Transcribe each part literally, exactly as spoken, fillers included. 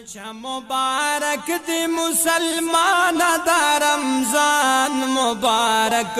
روزه مبارک دی مسلمان دا رمضان مبارک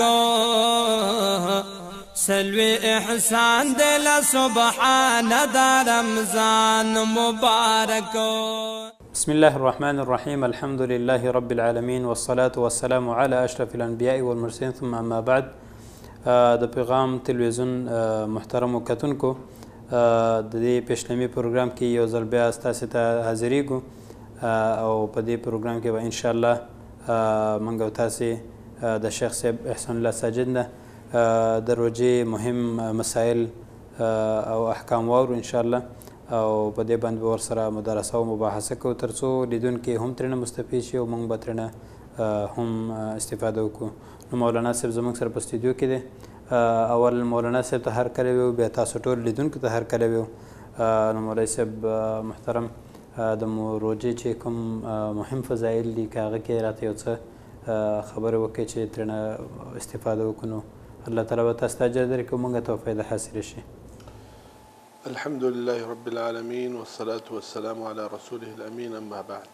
سلوی احسان دل سبحان دا رمضان مبارک. بسم الله الرحمن الرحيم. الحمد لله رب العالمين والصلاة والسلام على أشرف الأنبياء والمرسلين ثم أما بعد. د پیغام تلویزیون محترم کتونکو د دې پېشنمي پروګرام کې یو ځل بیا ستاسې ته حاضرېږو او په دې پروګرام کې به انشاءالله موږ او تاسې د شیخ صاحب احسان الله ساجد نه د روژې مهم مسایل او احکام واورو انشاءالله او په دې باندې به ورسره مدارسه او مباحثه کوو تر څو لیدونکي هم ترېنه مستفید شي او موږ به ترېنه هم استفاده وکړو. نو مولانا صاحب زموږ سره په استودیو کې دی. اول مولانا صاحب ته هر کله ویو، بیا تاسو ټول لیدونکو ته هر کله ویو. نو مولوي صاحب محترم د روژې چې کوم مهم فضایل دي که هغه کې راته یو څه خبرې وکړئ چې ترېنه استفاده وکړو نو الله تعالی به تاسو ته اجر درکړي او موږ ته به فایده حاصله شي. الحمد لله رب العالمين والصلاة والسلام على رسوله الأمين. أما بعد،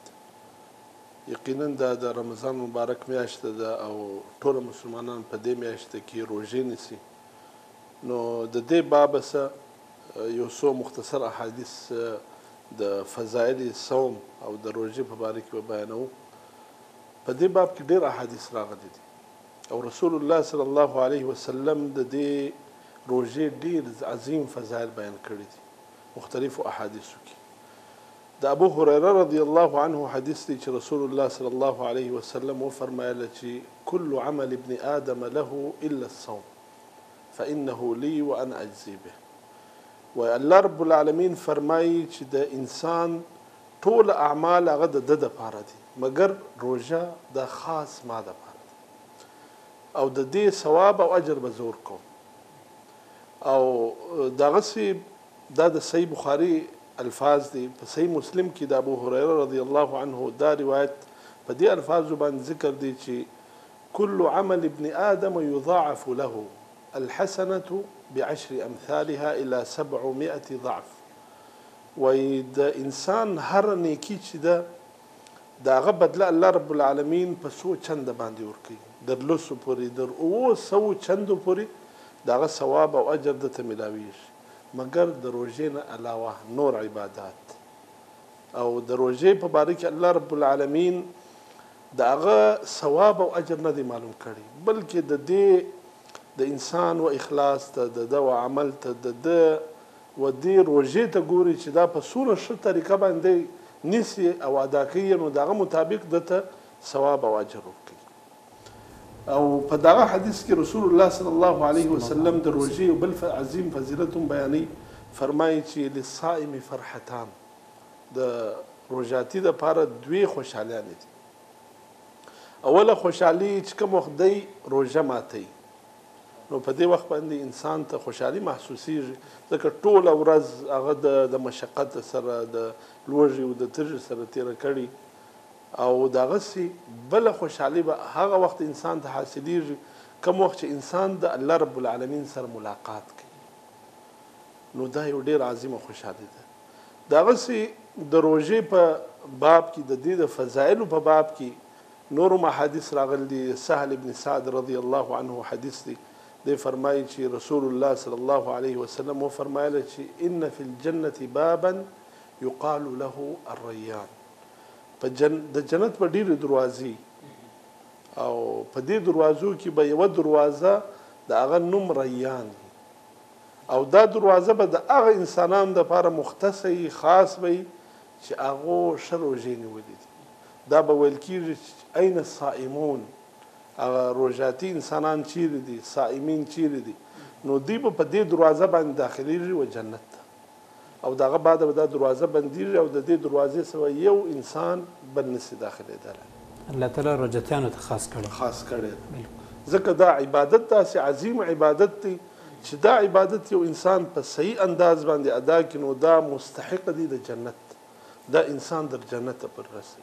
یقینا دا د رمضان مبارک میاشت ده او ټول مسلمانان په دې میاشت کې روژې نیسي. نو د دې باب څخه یو څو مختصر احادیث د فضایل صوم او د روژې په باره کې به بیانوو. په دې باب کې ډېر احادیث راغلي دي او رسول الله صلی الله علیه وسلم د دې روژې ډېر عظیم فضایل بیان کړي دي مختلفو احادیثو کې. د ابو هريره رضی الله عنه حدیث دی چې رسول الله صلی الله علیه وسلم وفرمایله چې كل عمل ابن آدم له الا الصوم فانه لي وانا اجزي به. و الله رب العالمین فرمایي چې د انسان ټول اعمال هغه د ده دپاره دي مګر روژه د خاص ما دپاره ده او د دې ثواب او اجر به زه ورکوم. او دغسې دا د صحیح بخاري الفاظ دي. په صحیح مسلم کې د ابو هريره رضی الله عنه دا روایت په دې الفاظو باندې ذکر دی چې كل عمل ابن آدم يضاعف له الحسنة بعشر أمثالها إلى سبعمائة ضعف. وایي د انسان هر نیکي چې ده د هغه بدله الله رب العالمین په څو چنده باندې ورکوي، در لسو پورې در اووه سوو چندو پورې د هغه ثواب او اجر درته میلاویږي مګر د روژې نه علاوه نور عبادات. او د روژې په باره کې الله رب العالمین د هغه ثواب او اجر نه دی معلوم کړی بلکې د دې د انسان و اخلاص ته د ده و عمل ته د ده و دې روژې ته ګوري چې دا په څومره ښه طریقه باندې نیسي او ادا کوي نو د هغه مطابق دته ثواب او اجر ورکوي. او په دغه حدیث کې رسول الله صلی الله علیه وسلم د روژې یو بل عظیم فضیلت هم بیانوي. فرمایي چې للصائم فرحتان، د روژاتي دپاره دوې خوشحالیانې دي. اوله خوشحالي چې کوم وخت دی روژه ماتوي نو په دې وخت باندې انسان ته خوشحالي محسوسیږي ځکه ټوله ورځ هغه د مشقت سره د لوږې او د تږي سره تېره کړي او دغسې بله خوشحالي به هغه وخت انسان ته حاصلیږي کوم وخت چې انسان د الله رب العالمین سره ملاقات کوي نو دا یو ډېر عظیمه خوشحالي ده. دغسې د روژې په باب کې د دې د فضایلو په باب کې نورو احادیث راغلي دي. سهل ابن سعد رضی الله عنه حدیث دی. دی فرمایي چې رسول الله صلی الله علیه وسلم وفرمایله چې ان فی الجنة بابا یقال له الریان. په جن د جنت په ډېرې دروازې او په دې دروازو کې به یوه دروازه د هغه نوم ریان او دا دروازه به د هغه انسانانو دپاره مختص وي، خاص وي چې هغو ښه روژې نیولي دي. دا به ویل کېږي چې این الصائمون، هغه روژاتي انسانان چیرې دي، صائمین چیرې دي. نو دوی به په دې دروازه باندې داخلیږي و جنت ته او دغه بعد به دا دروازه بندیږي او د دې دروازې سوی یو انسان بل نسي داخلېدلی. الله تعالی روژتیانو ته خاص کړی خاص کړی ځکه دا عبادت داسې عظیم عبادت دی چې دا عبادت یو انسان په صحیح انداز باندې ادا کړي نو دا مستحق دی د جنت، دا انسان در جنت پر رسي.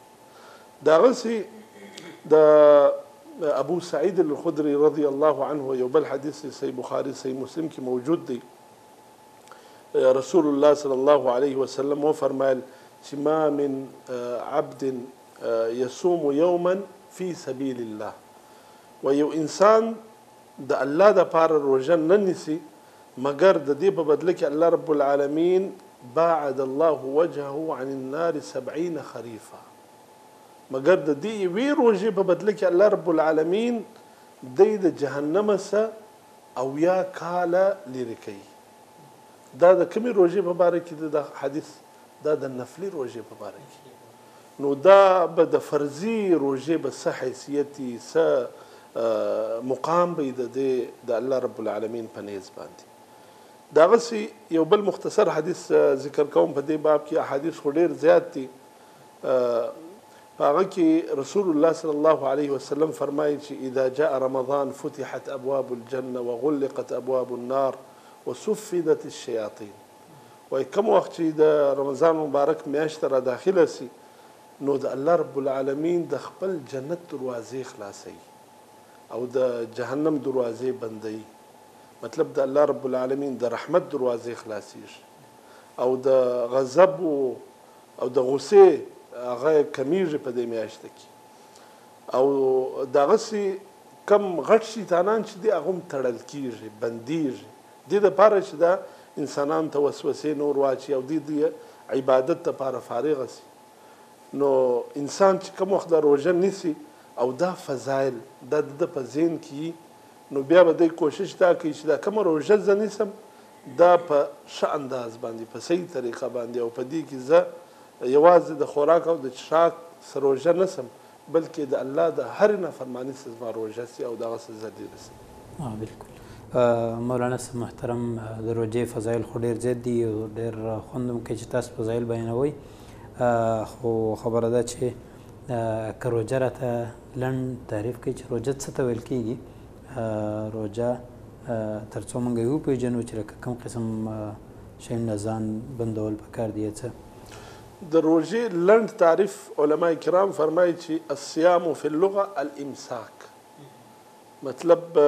دغسې د ابو سعید الخدري رضی الله عنه یو بل حدیث صحیح بخاري صحیح مسلم کې موجود دی. رسول الله صلی الله علیه وسلم وفرمایل چې ما من عبد یصوم یوما فی سبیل الله و یو انسان د الله دپاره روژه نه نیسي مګر د دې په بدله کې الله رب العالمین باعد الله وجهه عن النار سبعین خریفا مګر د دې یوې روژې په بدله کې الله رب العالمین دی د جهنم څخه اویا کاله لرې کوي. دا د کومې روژې په باره کې د حدیث دا د نفلي روژې په باره کې نو دا به د فرضي روژې به څه حیثیت وي څه مقام به د دې د الله رب العالمین په نیز باندې. دغسې یو بل مختصر حدیث ذکر کوم په دې باب کې احادیث خو ډېر زیات دي په هغه کې رسول الله صلی الله علیه وسلم فرمایي چې اذا جاء رمضان فتحت ابواب الجنه وغلقت ابواب النار وصفدت الشیاطین. وایي کوم وخت چې د رمضان مبارک میاشت را داخله سي نو د الله رب العالمین د خپل جنت دروازې خلاصوي او د جهنم دروازې بندوي. مطلب د الله رب العالمین د رحمت دروازې خلاصیږي او د غضب او د غصې هغه کمیږي په دې میاشته کې او دغسې کم غټ شیطانان چې دي هغه هم تړل کیږي بندیږي دې دپاره چې دا انسانانو ته وسوسې نور واچي او دې د عبادت دپاره فارغه سي. نو انسان چې کوم وخت د روژه نیسي او دا فضایل دا د ده په ذهن کې نو بیا به دی کوشش دا کوي چې دا کومه روژه زه نیسم دا په ښه انداز باندې په صحیح طریقه باندې او په دې کې زه یوازې د خوراک او د څښاک څه روژه نسم بلکې د الله د هرې نافرماني څه زما روژه سي او دغسې زه دې رسم. بالکل مولانا صاحب محترم د روژې فضایل خو ډېر زیات دي او ډېر خوند هم کوي چې تاسو فضایل بیانوئ خو خبره ده چې که روژه راته لنډ تعریف کوي چې روژه څه ته ویل کېږي روژه تر څو موږ یې وپېژنو چې لکه کوم قسم شیونه ځان بندول پکار دي څه. د روژې لنډ تعریف علما کرام فرمایي چې الصیام فی اللغه الامساک مطلب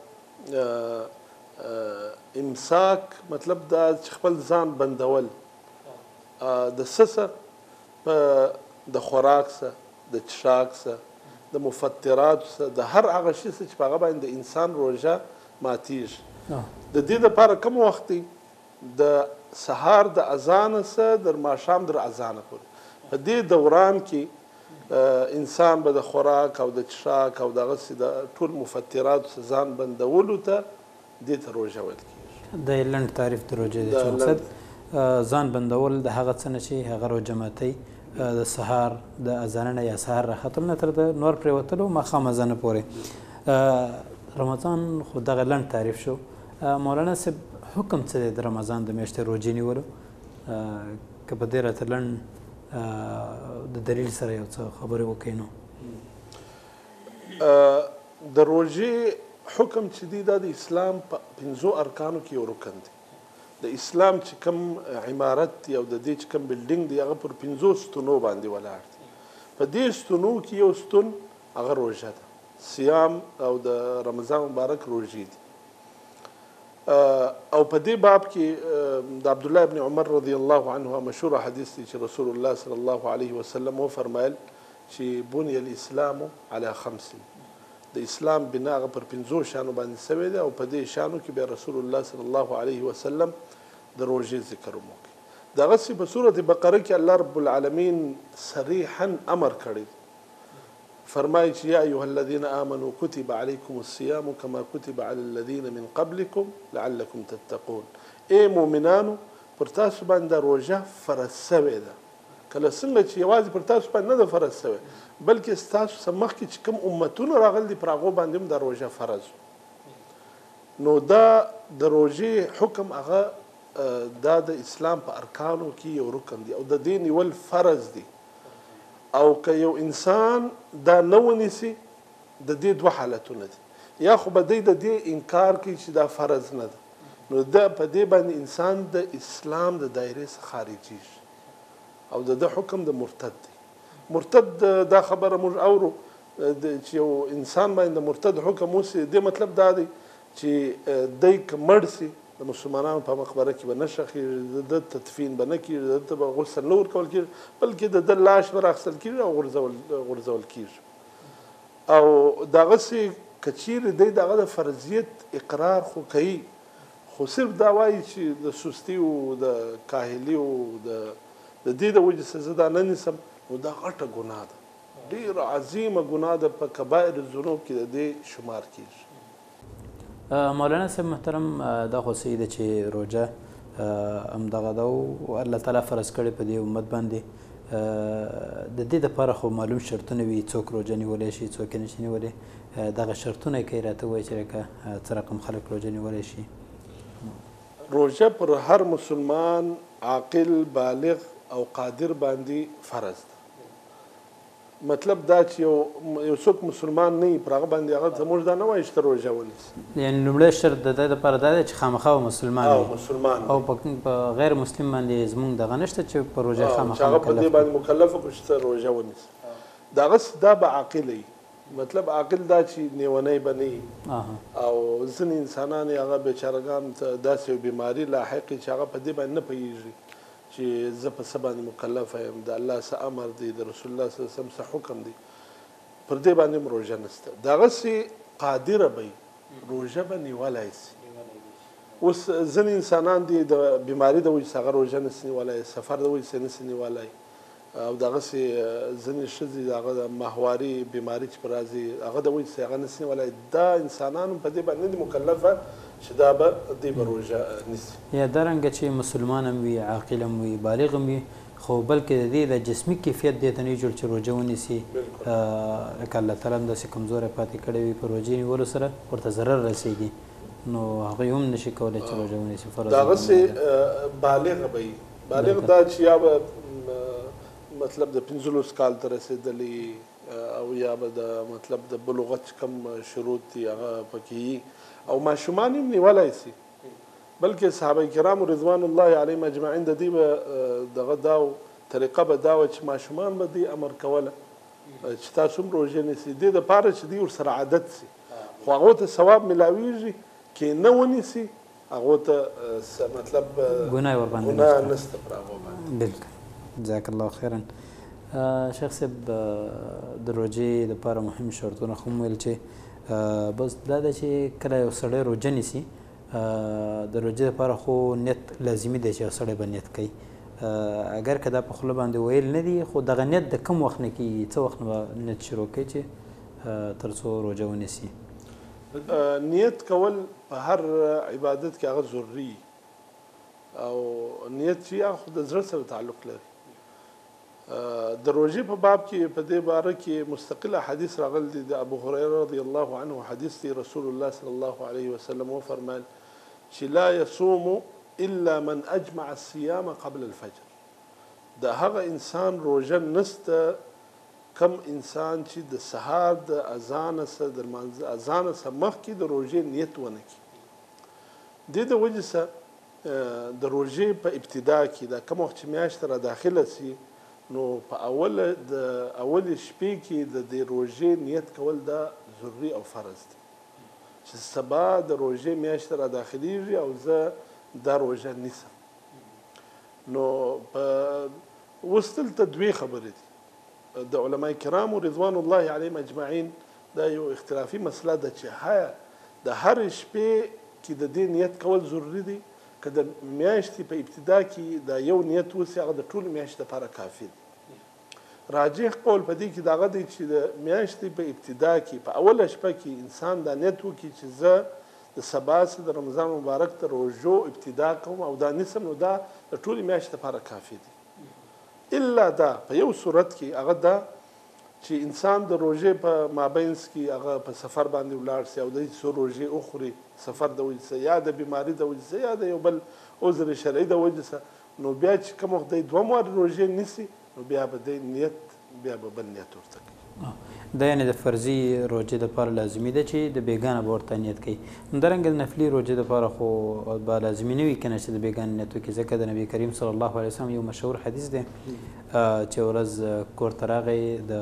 امساک مطلب دا چې خپل ځان بندول د څه څه د خوراک څه د څښاک څه د مفطراتو څه د هر هغه شي څه چې په هغه باندې د انسان روژه ماتیږي. د دې دپاره کوم وخت دی د سهار د اذانه څه در ماښام در اذانه پورې په دې دوران کې انسان به د خوراک او د څښاک او دغسې د ټول مفطراتو څه ځان بندولو ته دې ته روژه ویل کېږي. د لنډ تعریف د روژې دی چې مقصد ځان بندول د هغه څه نه چې هغه روژه ماتوي د سهار د اذانه نه یا سهار راختلو نه تر د نور پرېوتلو ماښام اذانه پورې. رمضان خو دغه لنډ تعریف شو. مولانا صاحب حکم څه دی د رمضان د میاشتې روژې نیولو که په دې راته لنډ د دلیل سره یو څه خبرې وکړئ نو. د روژې حکم چې دی دا د اسلام په پنځو ارکانو کې یو رکن دی. د اسلام چې کوم عمارت دی او د دې چې کوم بلډینګ دی هغه پر پنځو ستونو باندې ولاړ دی. په دې ستونو کې یو ستون هغه روژه ده. صیام او د رمضان مبارک روژې دي او په دې باب کې د عبدالله ابن عمر رضی الله عنه مشهور حدیث دی چې رسول الله صلی الله علیه وسلم وفرمایل چې بني الاسلام علی خمس د اسلام بنا هغه پر پنځو شانو باندې سوی دی او په دې شانو کې بیا رسول الله صلی الله علیه وسلم د روژې ذکر هم وکړي. دغسې په سورة بقره کې الله رب العالمین صریحا امر کړی فرمایي چې یا ایها الذین آمنوا کتب علیکم الصیام کما کتب علی الذین من قبلکم لعلکم تتقون. ای مؤمنانو پر تاسو باندې روژه فرض سوې ده. کله څنګه چې یوازې پر تاسو باندې نه ده فرض سوې بلکې ستاسو څخه مخکې چې کوم امتونه راغلي دي پر هغو باندې هم دا روژه فرض نو دا د روژې حکم هغه دا د اسلام په ارکانو کې یو رکن دی او د دې نیول فرض دی او که یو انسان دا نه ونیسي د دې دوه حالتونه دي. یا خو به دی د دې انکار کوي چې دا فرض نه ده نو دا په دې باندې انسان د اسلام د دایرې څخه خارجېږي او د ده حکم د مرتد دی. مرتد دا خبره موږ اورو چې یو انسان باندې د مرتد حکم وسي دې مطلب دا دی چې دی که مړ سي د مسلمانانو په مقبره کې به نه ښخېږي، د ده تدفین به نه کېږي، د ده به غسل نه ورکول کېږي، بلکې د ده لاش به راخیستل کېږي او غورځول غورځول کېږي. او دغسې که چیرې دی د هغه د فرضیت اقرار خو کوي، خو صرف دا وایي چې د سستي او د کاهلي او د د دې د وجې څخه زه دا نه نیسم، نو دا غټه ګناه ده، ډېره عظیمه ګناه ده، په کبایر الذنوب کې د دې شمار کېږي. مولانا صاحب محترم، دا خو صحیح ده چې روژه همدغه ده او الله تعالی فرض کړې په دې امت باندې. د دې دپاره خو معلوم شرطونه وي، څوک روژه نیولی شي څوک یې نشي نیولی. دغه شرطونه یې که یې راته ووایي چې لکه څه رقم خلک روژه نیولی شي؟ روژه پر هر مسلمان عاقل بالغ او قادر باندې فرض ده. مطلب دا چې یو یو څوک مسلمان نه وي پر هغه باندې هغه ته موږ دا نه وایو چې ته روژه ونیسي. یعنې لومړی شرط د ده دپاره دا دی چې خامخا به مسلمان او مسلمان او په غیر مسلم باندې زموږ دغه نشته چې په روژه خامخا چې هغه په دې باندې مکلف وکړو چې ته روژه ونیسي. دغسې دا به عاقل وي. مطلب عاقل دا چې نیونی به نه وي او ځینې انسانان یې هغه بیچارهګان ته داسې یو بیماري لاحق وي چې هغه په دې باندې نه پوهېږي چې زه په څه باندې مکلفه یم، د الله څه امر دی، د رسول الله صلی الله علیه وسلم څه حکم دی، پر دې باندې هم روژه نشته. دغسې قادره به وي، روژه به نیولی شي. اوس ځینې انسانان دي د بیماري د وجې څخه هغه روژه نشي نیولی، سفر د وجې څخه نشي نیولی، او دغسې ځینې ښځې د هغه د ماهواري بیماري چې په راځي هغه د وجې څخه هغه نشي نیولی. دا انسانان په دې باندې نه دي مکلفه چې دا به دوی به روژه نیسي. یا دارنګه چې مسلمان هم وي، عاقل هم وي، بالغ هم وي، خو بلکې د دې د جسمي کیفیت دې ته نه جوړ چې روژه ونیسي. لکه الله تعالی هم داسې کمزوری پاتې کړی وي، په روژې نیولو سره ورته ضرر رسېږي، نو هغوی هم نشي کولی چې روژه ونیسي. دغسې بالغ به وي. بالغ دا چې یا به مطلب د پنځلس کال ته رسېدلی او یا به د مطلب د بلوغت کم شروط دي هغه پکې وي، او ماشومان هم نیولی شي. بلکې صحابه کرامو رضوان الله علیهم اجمعین د دې به دغه دا طریقه به دا وه چې ماشومان به دوی امر کوله چې تاسو هم روژه نیسئ، دې دپاره چې دوی ورسره عادت شي، خو هغو ته ثواب میلاویږي که نه ونیسي هغو ته مطلب ګناه ورباندې ګناه نشته پر هغو باندې. بلکل، جزاک الله خیرا. شیخ صاحب، د روژې دپاره مهم شرطونه خو هم ویل چې بس دا ده چې کله یو سړی روژه نیسي، د روژې دپاره خو نیت لازمي دی چې یو سړی به نیت کوي. اگر که دا په خوله باندې ویل نه دي، خو دغه نیت د کوم وخت نه کېږي، څه وخت نه به نیت شروع کوي چې تر څو روژه ونیسي؟ نیت کول په هر عبادت کې هغه ضروري او نیت چې هغه خو د زړه سره تعلق لري. د روژې په باب کې په دې باره کې مستقله حدیث راغلی دی، د ابو هریره رضی الله عنه حدیث دی. رسول الله صلی الله علیه وسلم وفرمایل چې لا یصوم الا من اجمع الصيام قبل الفجر. د هغه انسان روژه نسته کم انسان چې د سهار د اذان سره د لمانځه اذان سره مخکې د روژې نیت ونه کړي. دې د وجې څخه د روژې په ابتدا کې دا کوم وخت چې میاشت را داخله سي، نو په اوله د اولې شپې کې د دې روژې نیت کول دا ضروري او فرض دی چې سبا د روژې میاشت را داخلیږي او زه دا روژه نیسم. نو په اوس دلته دوې خبرې دي. د علما کرامو رضوان الله علیهم اجمعین دا یو اختلافي مسله ده چې هیا د هر شپې کې د دې نیت کول ضروري دی، که د میاشتې په ابتدا کې دا یو نیت وسي هغه د ټولې میاشتې لپاره کافي دی. راجح قول په دې کې د هغه دی چې د میاشتې په ابتدا کې په اوله شپه کې انسان دا نیت وکړي چې زه د سبا څخه د رمضان مبارک ته روژو ابتدا کوم او دا نیسم، نو دا د ټولې میاشتې لپاره کافي دی. الا دا په یو صورت کې هغه دا چې انسان د روژې په مابینځ کې هغه په سفر باندې ولاړ سي او د څو روژې وخوري، سفر د وجې څخه یا د بیماري د وجې څخه یا د یو بل عذر شرعي د وجې څخه، نو بیا چې کوم وخت دی دوه واره روژې نیسي، نو بیا به دی نیت بیا به بل نیت ورته کوي. دا یعنې د فرضي روژې دپاره لازمي ده چې د بېګانه به ورته نیت کوي. همدارنګه د نفلي روژې دپاره خو به لازمي نه وي که نه چې د بېګانه نیت وکړي، ځکه د نبي کریم صلی الله علیه وسلم یو مشهور حدیث دی چې ورځ کور ته راغی، د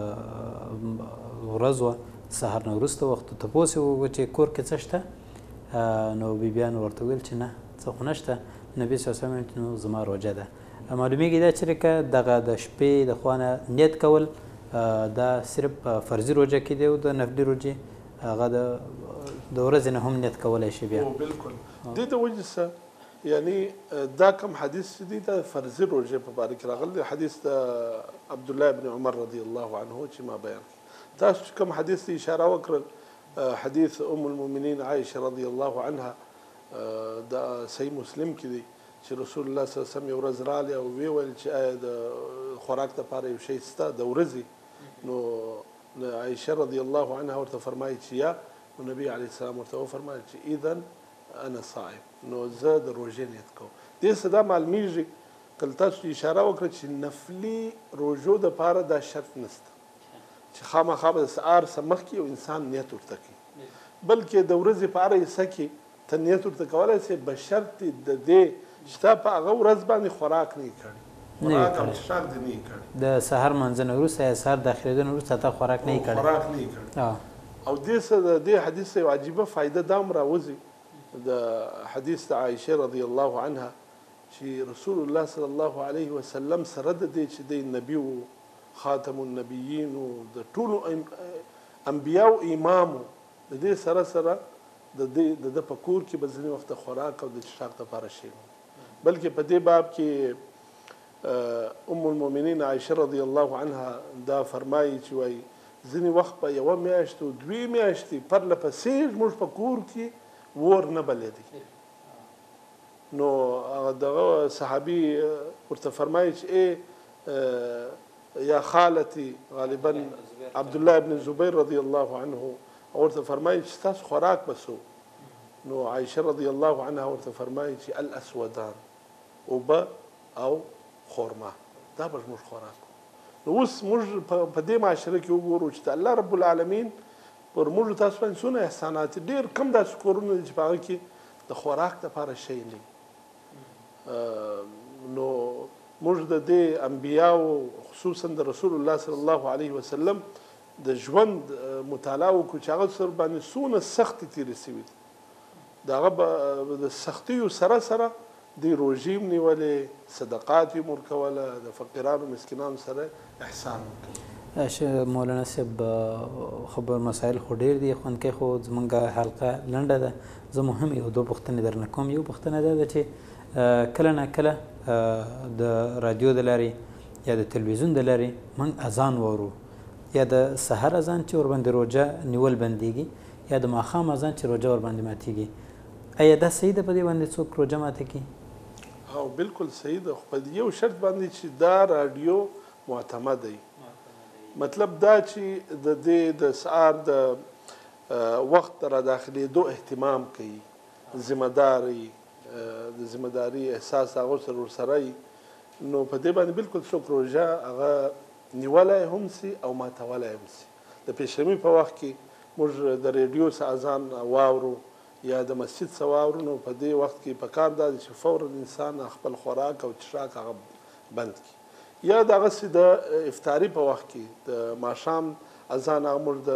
ورځ وه، سهار نه وروسته وخت تپوس یې وکړو چې کور کې څه شته، نو بیبیانو ورته وویل چې نه څه خو نشته. نبي صلی الله علیه وسلم نو زما روژه ده. معلومیږي دا چې که دغه د شپې د خوا نه نیت کول دا صرف فرضي روژه کې دی او د نفلي روژې هغه د د ورځې نه هم نیت کولی شي بیا. بالکل دې ته وجه څه یعنی دا کوم حدیث چې دی د فرضي روژې په باره کې راغلی حدیث د عبدالله ابن عمر رضی الله عنه چې ما بیان کړي. تاسو چې کوم حدیث ته اشاره وکړل حدیث ام المؤمنین عایشه رضی الله عنها د صحیح مسلم کې دی چې رسول الله صلی الله علیه وسلم یو ورځ راغلی او ویې ویل چې آیا د خوراک دپاره یو شی شته د ورځې نو عایشه رضی الله عنها ورته فرمایي چې یا نو نبی علیه السلام ورته وفرمایل چې اذن انا صائم نو زه د روژې نیت کوم. دې څه دا معلومیږي کله تاسو اشاره وکړه چې نفلي روژو دپاره دا شرط نشته چې خامخا به د سهار څه مخکې یو انسان نیت ورته کوي بلکې د ورځې په هره حصه کې ته نیت ورته کولی سې بشرط د دې چې تا په هغه ورځ باندې خوراک نه یې کړی خوراک او څښاک دې نه یې کړی د سهار لمانځه نه وروسته یا سهار داخلېدو نه وروسته تا خوراک نه یې کړی خوراک نه یې کړی. او دې څه د دې حدیث یو عجیبه فایده دا هم راوځي د حدیث د عایشه رضی الله عنها چې رسول الله صلی الله علیه وسلم سره د دې چې دی نبي و خاتم النبیین و د ټولو انبیاو امام و د دې سره سره د دې د ده په کور کې به ځینې وخته خوراک او د څښاک دپاره شی بلکې په دې باب کې ام المؤمنین عایشه رضی الله عنها دا فرمایي چې وایي ځینې وخت په یوه میاشت او دوې میاشتې پرله پسې زموږ په کور کې ور نه بلېدی. نو هغه دغه صحابي ورته فرمایي چې ای یا خالتي غالبا عبدالله ابن زبیر رضی الله عنه ورته فرمایي چې ستاسو خوراک به څه نو عایشه رضی الله عنها ورته فرمایي چې الاسودان اوبه او خرما دا به زموږ خوراک نو اوس موږ په دې معاشره کې وګورو چې الله رب العالمین پر موږ تاسو باندې څونه احسانات ډېر کم داسې کورونه دي چې په هغه کې د خوراک دپاره شی نه نو موږ د دې انبیاو خصوصا د رسول الله صلی الله علیه وسلم د ژوند مطالعه وکړو چې هغه سر باندې څونه سختې تېرې سوي دي د هغه د سختیو سره سره د روژې هم نیولې صدقات یې ورکوله د فقیرانو مسکینانو سره احسان وکړي. مولانا صاحب خبر مسایل خو ډېر دي خوندکۍ خو زموږ حلقه لنډه ده. زه مهم یو دوه پوښتنې درنه کوم. یو پوښتنه دا ده چې کله نه کله د رادیو د لارې یا د تلویزیون د لارې موږ اذان واورو یا د سحر اذان چې ورباندې روژه نیول بندېږي یا د ماښام اذان چې روژه ورباندې ماتېږي. ایا دا صحیح ده په دې باندې څوک روژه ماته کړي؟ او بالکل صحیح ده خو په یو شرط باندې چې دا رادیو معتمد دی. مطلب دا چې د دې د سهار د وخت را داخلېدو اهتمام کوي ذمهداري د ذمهداري احساس هغو سره ورسره وي نو په دې باندې بالکل څوک روژه هغه نیولی هم سي او ماتولی هم سي. د پیشرمي په وخت کې موږ د ریډیو څه اذان واورو یا د مسجد څه واورو نو په دې وخت کې پکار دا دی چې فورا انسان خپل خوراک او څښاک هغه بند کړي. یا دغسې د افطاري په وخت کې د ماښام اذان هغه موږ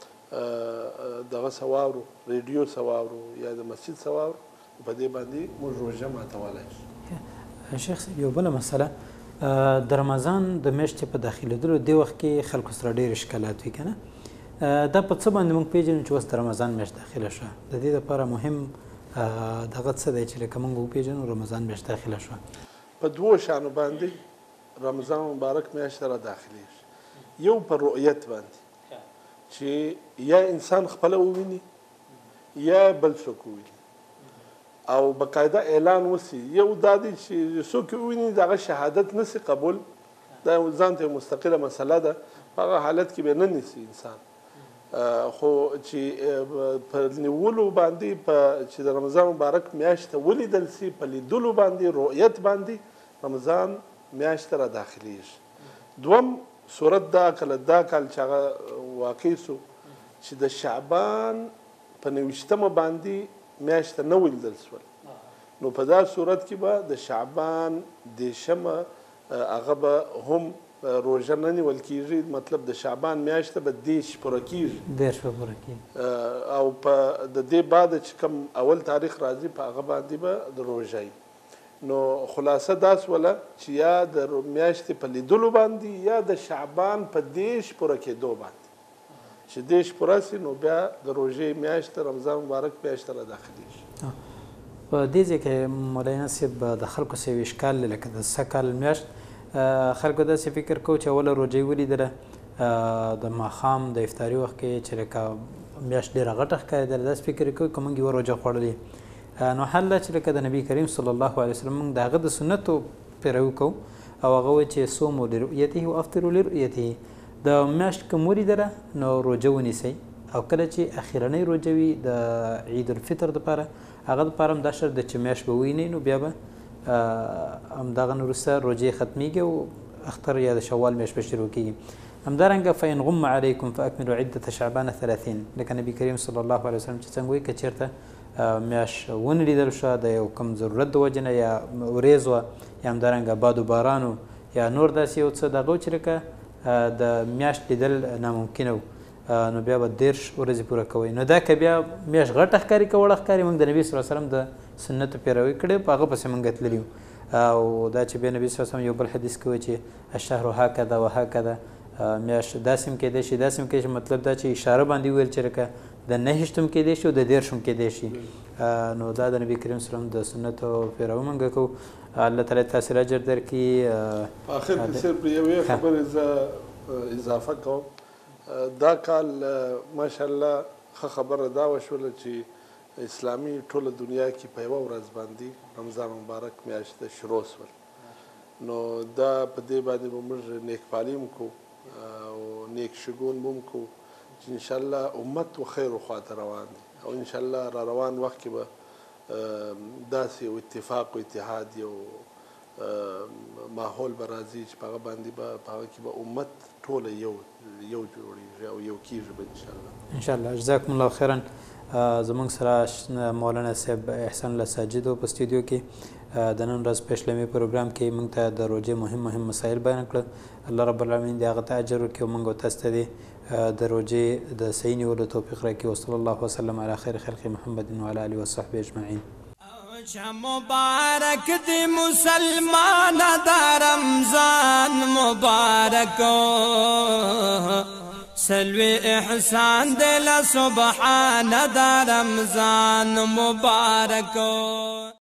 د دغه څه واورو ریډیو څه واورو یا د مسجد څه واورو په دې باندې موږ روژه ماتولی شو. شیخ صاحب یو بله مسله د رمضان د میاشتې په داخلېدلو دې وخت کې خلکو سره ډېر اشکالات وي که نه دا په څه باندې موږ پېژنو چې اوس د رمضان میاشت داخله شوه د دې دپاره مهم دغه څه دی چې لکه موږ وپېژنو رمضان میاشت داخله شوه په دوو شیانو باندې رمضان مبارک میاشت را داخلېږي. یو په رؤیت باندې چې یا انسان خپله وویني یا بل څوک وویني او بقاعده اعلان وسی یو دا دی چې څوک وویني د هغه شهادت نسی قبول دا ځان ته مستقله مسله ده په هغه حالت کې به نه نیسي انسان خو چې په نیولو باندې په چې د رمضان مبارک میاشت ولیدل سي په لیدلو باندې رؤیت باندې رمضان میاشت را داخلېږي. دوم صورت دا کله دا کال چې هغه واقع سو چې د شعبان په نویشتمه باندې میاشت نه ولیدل سول نو په دا صورت کې به د شعبان دېرشمه هغه به هم روژه نه نیول کېږي، مطلب د شعبان میاشته به دېرش پوره کېږي، دېرش به پوره کېږي، او په د دې بعد چې کوم اول تاریخ راځي په هغه باندې به د روژه وي. نو خلاصه دا سوله چې یا د میاشتې په لیدلو باندې یا د شعبان په دېرش پوره کېدو باندې چې دېرش پوره سي نو بیا د روژې میاشت رمضان مبارک میاشت را داخلیږي. په دې ځای کې مولانا صاحب د خلکو څه یو اشکال دی، لکه د سږ کال میاشت خلکو داسې فکر کوو چې اوله روژه یې ولیدله د ماښام د افطاري وخت کې چې لکه میاشت ډېره غټه ښکارېدله، داسې فکر یې کوي که موږ یوه روژه خوړلې. نو حال دا چې لکه د نبي کریم صلی الله علیه وسلم موږ د هغه د سنتو پیروي کوو او هغه وایي چې صوموا لرؤیته و افطروا لرؤیته، د میاشت که مو لیدله نو روژه ونیسئ، او کله چې اخرنۍ روژه وي د عید الفطر دپاره هغه دپاره هم دا شرط ده چې میاشت به ووینئ نو بیا به همدغه نه وروسته روژې ختمیږي او اختر یا د شوال میاشت به شروع کېږي. همدارنګه فإن غم علیکم فاکملوا عدة شعبان ثلاثین، لکه نبي کریم صلی الله علیه وسلم چې څنګه وایي که چېرته میاشت ونه لیدل شوه د یو کم ضرورت د وجې نه یا وریځ وه یا همدارنګه باد و باران و یا نور داسې یو څه دغه و چې لکه د میاشت لیدل ناممکنه و نو بیا به دېرش ورځې پوره کوئ. نو دا که بیا میاشت غټه ښکاري که وړه ښکاري موږ د نبي صلی الله علیه وسلم د سنتو پیروي کړې په هغه پسې موږ تللي یو. او دا چې بیا نبي صلی الله علیه وسلم یو بل حدیث کې وایي چې الشهر هکذا و هکذا، میاشت داسې هم کیدی شي داسې هم کیدی شي، مطلب دا چې اشاره باندې وویل چې لکه د نهشت هم کیدی شي او د دېرش هم کیدی شي. نو دا د نبي کریم صلی الله علیه وسلم د سنتو پیروي موږ کوو. الله تعالی تاسې اجر درکړي. په آخر کې صرف یوې خبرې زه اضافه کوم. دا کال ماشاءالله ښه خبره دا وشوله چې اسلامي ټوله دنیا کې په یوه ورځ باندې رمضان مبارک میاشت شروع شول. نو دا په دې باندې به موږ نیکپالي هم کوو او نیک شګون به هم کوو چې انشاءالله امت و خیر و خواته روان دي او انشاءالله را روان وخت کې به داسې یو اتفاق و اتحاد یو ماحول به راځي چې په هغه باندې به په هغه کې به امت ټوله یو یو جوړېږي او یو کېږي به انشاءالله. انشاءالله جزاکم الله خیرا. زموږ سره مولانا صاحب احسان الله ساجد په استودیو کې د نن ورځ پیشلمي پروګرام کې موږ ته د روژې مهم مهم مسایل بیان کړل. الله رب العالمین دې هغه ته اجر ورکړي او موږ او تاسو ته د روژې د صحیح نیولو توفیق راکړي. وصلی الله وسلم علی خیر خلق محمد وعلى آله وصحبه اجمعین. مبارک دی مسلمان دا رمضان مبارک سلوی احسان دل سبحان دا رمضان مبارک.